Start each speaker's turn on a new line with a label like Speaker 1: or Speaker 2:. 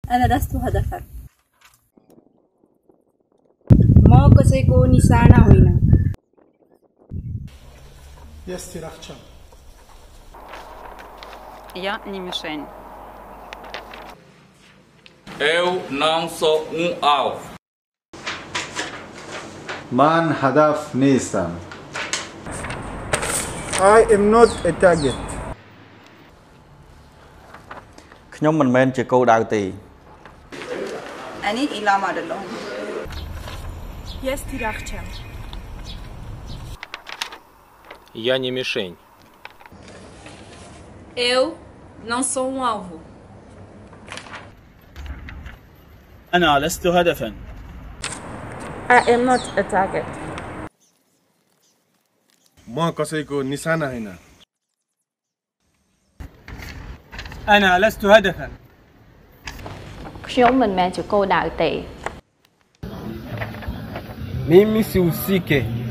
Speaker 1: أنا لست هدفا.
Speaker 2: म कसैको निशाना होइन.
Speaker 3: Я не мишень.
Speaker 4: Eu não sou alvo.
Speaker 5: من هدف نیستم.
Speaker 6: I am not a target.
Speaker 7: ខ្ញុំមិនមែនជាគោលដៅទេ
Speaker 3: أنا إلام أدلون.
Speaker 1: Ես թիրախ չեմ.
Speaker 8: Я не мишень.
Speaker 1: Eu não sou alvo.
Speaker 9: أنا لست هدفا.
Speaker 1: I am not a target.
Speaker 6: म कसैको निशाना होइन.
Speaker 9: أنا لست هدفا.
Speaker 10: ខ្ញុំមិនមែនជាគោលដៅទេ
Speaker 6: Mimi sihusike.